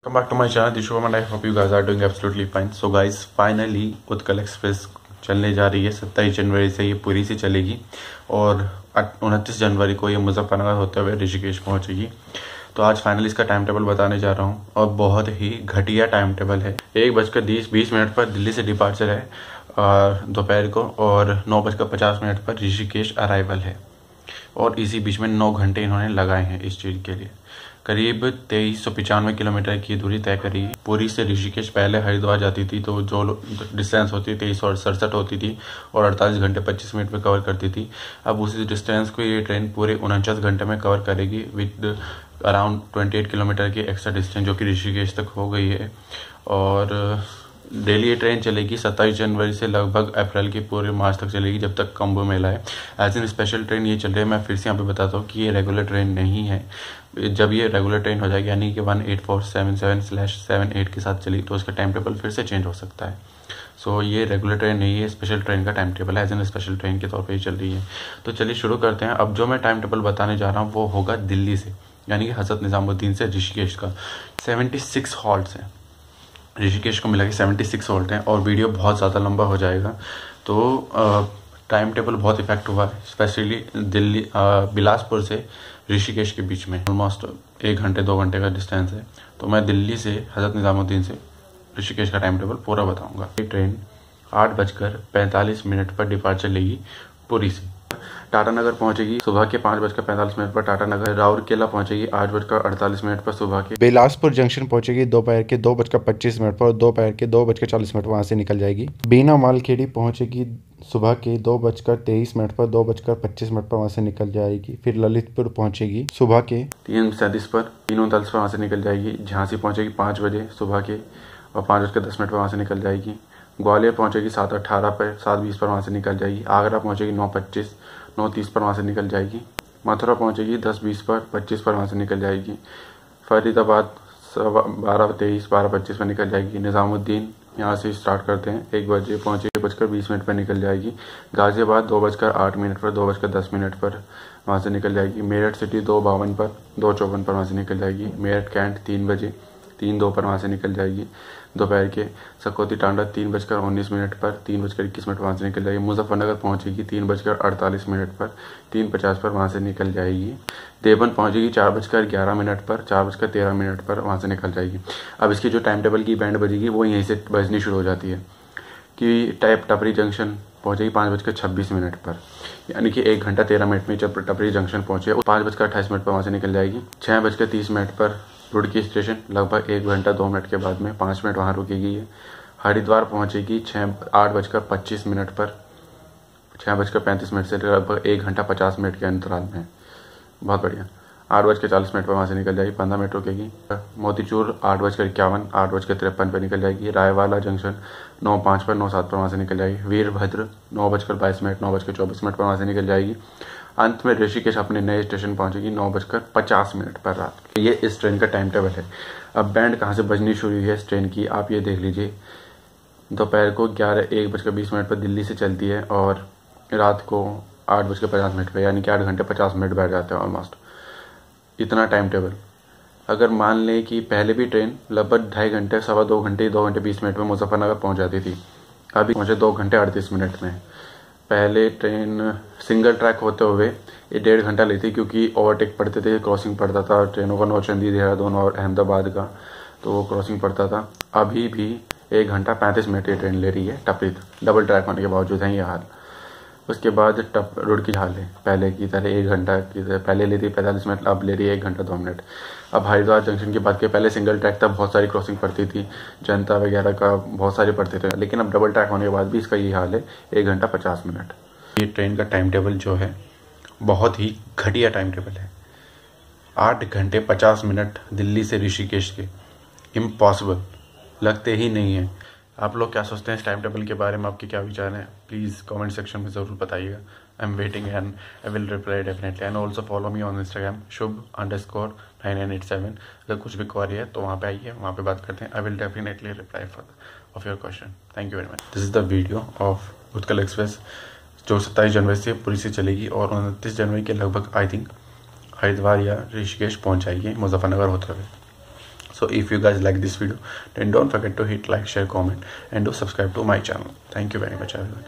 Welcome back to my channel, This Show, and I hope you guys are doing absolutely fine. So guys, finally Utkal express चलने जा रही है। 27 जनवरी से ये पुरी से चलेगी और 29 जनवरी को ये मुजफ्फरनगर होते हुए ऋषिकेश पहुंचेगी। तो आज फाइनली इसका टाइम टेबल बताने जा रहा हूँ और बहुत ही घटिया टाइम टेबल है। 1:20 पर दिल्ली से डिपार्चर है दोपहर को और 9:50 पर ऋषिकेश अराइवल है और इसी बीच में 9 घंटे इन्होंने लगाए हैं इस चीज़ के लिए। करीब 2395 किलोमीटर की दूरी तय करी। पुरी से ऋषिकेश पहले हरिद्वार जाती थी तो जो डिस्टेंस होती 2367 होती थी और 48 घंटे 25 मिनट में कवर करती थी। अब उसी डिस्टेंस को ये ट्रेन पूरे 49 घंटे में कवर करेगी विद अराउंड 28 किलोमीटर की एक्स्ट्रा डिस्टेंस जो कि ऋषिकेश तक हो गई है। और डेली ये ट्रेन चलेगी 27 जनवरी से लगभग अप्रैल के पूरे मार्च तक चलेगी जब तक कुंभ मेला है। एज एन स्पेशल ट्रेन ये चल रही है। मैं फिर से यहाँ पे बताता हूँ कि ये रेगुलर ट्रेन नहीं है। जब ये रेगुलर ट्रेन हो जाएगी यानी कि 18477/78 के साथ चली तो उसका टाइम टेबल फिर से चेंज हो सकता है। सो ये रेगुलर ट्रेन नहीं है, स्पेशल ट्रेन का टाइम टेबल है। एज एन स्पेशल ट्रेन के तौर पर ही चल रही है। तो चलिए शुरू करते हैं। अब जो मैं टाइम टेबल बताने जा रहा हूँ वो होगा दिल्ली से यानी कि हज़रत निज़ामुद्दीन से ऋषिकेश का। 76 हॉल्ट्स हैं ऋषिकेश को मिला के 76 हॉल्ट हैं और वीडियो बहुत ज़्यादा लंबा हो जाएगा। तो टाइम टेबल बहुत इफेक्ट हुआ है स्पेशली दिल्ली बिलासपुर से ऋषिकेश के बीच में ऑलमोस्ट 1 घंटे 2 घंटे का डिस्टेंस है। तो मैं दिल्ली से हज़रत निज़ामुद्दीन से ऋषिकेश का टाइम टेबल पूरा बताऊंगा। ये ट्रेन 8:45 पर डिपार्चर लेगी पुरी से। टाटानगर पहुंचेगी सुबह के 5:45 पर। टाटानगर राउरकेला पहुंचेगी 8:48 पर सुबह के। बिलासपुर जंक्शन पहुंचेगी दोपहर के 2:25 पर और दोपहर के 2:40 वहां से निकल जाएगी। बीना मालखेड़ी पहुंचेगी सुबह के 2:23 पर 2:25 पर वहां से निकल जाएगी। फिर ललितपुर पहुंचेगी सुबह के 3:37 पर 3:39 पर वहां से निकल जाएगी। झांसी पहुंचेगी 5 बजे सुबह के और 5:10 पर वहां से निकल जाएगी। ग्वालियर पहुंचेगी 7:18 पर 7:20 पर वहां से निकल जाएगी। आगरा पहुंचेगी 9:25 9:30 पर वहाँ से निकल जाएगी। मथुरा पहुँचेगी 10:20 पर 25 पर वहाँ से निकल जाएगी। फरीदाबाद 12:23 12:25 पर निकल जाएगी। निज़ामुद्दीन यहाँ से स्टार्ट करते हैं 1 बजे पहुँचेगी 2:20 पर निकल जाएगी। गाज़ियाबाद 2:08 पर 2:10 पर वहाँ से निकल जाएगी। मेरठ सिटी 2:52 पर 2:54 पर वहाँ से निकल जाएगी। मेरठ कैंट 3 बजे 3:02 पर वहाँ से निकल जाएगी। दोपहर के सकौती टांडा 3:19 पर 3:21 वहाँ से निकल जाएगी। मुजफ्फरनगर पहुँचेगी 3:48 पर 3:50 पर वहाँ से निकल जाएगी। देवन पहुँचेगी 4:11 पर 4:13 पर वहाँ से निकल जाएगी। अब इसकी जो टाइम टेबल की बैंड बजेगी वो यहीं से बजनी शुरू हो जाती है कि टपरी जंक्शन पहुँचेगी 5:26 पर यानी कि 1 घंटा 13 मिनट में जब टपरी जंक्शन पहुँचे 5:28 पर वहाँ से निकल जाएगी। 6:30 पर रुड़की स्टेशन लगभग 1 घंटा 2 मिनट के बाद में 5 मिनट वहाँ रुकेगी। हरिद्वार पहुँचेगी 8:25 पर 6:35 से लगभग 1 घंटा 50 मिनट के अंतराल में। बहुत बढ़िया। 8:40 पर वहाँ से निकल जाएगी 15 मिनट रुकेगी। मोतीचूर 8:51 8:53 पर निकल जाएगी। रायवाला जंक्शन 9:05 पर 9:07 पर वहाँ से निकल जाएगी। वीरभद्र 9:22 9:24 पर वहाँ से निकल जाएगी। अंत में ऋषिकेश अपने नए स्टेशन पहुंचेगी 9:50 पर रात। ये इस ट्रेन का टाइम टेबल है। अब बैंड कहाँ से बजनी शुरू हुई है इस ट्रेन की आप ये देख लीजिए। दोपहर को 1:20 पर दिल्ली से चलती है और रात को 8:50 पर यानी कि 8 घंटे 50 मिनट बैठ जाते हैं ऑलमोस्ट। इतना टाइम टेबल। अगर मान लें कि पहले भी ट्रेन लगभग 2.5 घंटे 2.25 घंटे 2 घंटे 20 मिनट में मुजफ्फरनगर पहुँच जाती थी, अभी पहुँचे 2 घंटे 38 मिनट में। पहले ट्रेन सिंगल ट्रैक होते हुए ये 1.5 घंटा लेती क्योंकि ओवरटेक पड़ते थे, क्रॉसिंग पड़ता था ट्रेनों का। नौचंदी देहरादून और अहमदाबाद का तो वो क्रॉसिंग पड़ता था। अभी भी 1 घंटा 35 मिनट ये ट्रेन ले रही है टपरी डबल ट्रैक होने के बावजूद है ये हाल। उसके बाद रुड़की हाल है पहले की तरह 1 घंटा की तरह पहले लेती 45 मिनट, अब ले रही है 1 घंटा 2 मिनट। अब हरिद्वार जंक्शन की बात करें, पहले सिंगल ट्रैक था, बहुत सारी क्रॉसिंग पड़ती थी, जनता वगैरह का बहुत सारे पड़ते थे, लेकिन अब डबल ट्रैक होने के बाद भी इसका ये हाल है 1 घंटा 50 मिनट। ये ट्रेन का टाइम टेबल जो है बहुत ही घटिया टाइम टेबल है। 8 घंटे 50 मिनट दिल्ली से ऋषिकेश के, इम्पॉसिबल, लगते ही नहीं है। आप लोग क्या सोचते हैं इस टाइम टेबल के बारे में, आपके क्या विचार हैं प्लीज़ कमेंट सेक्शन में ज़रूर बताइएगा। I am waiting and I will reply definitely. And also follow me on Instagram शुभ_9987। अगर कुछ भी क्वेरी है तो वहाँ पे आइए, वहाँ पे बात करते हैं। I will definitely reply of your question. Thank you very much. This is the video of Utkal express जो 27 जनवरी से पुरी से चलेगी और 29 जनवरी के लगभग आई थिंक हरिद्वार या ऋषिकेश पहुँच जाएगी मुजफ्फरनगर होते हुए। So if you guys like this video, then don't forget to hit like, share, comment and do subscribe to my channel. Thank you very much everyone.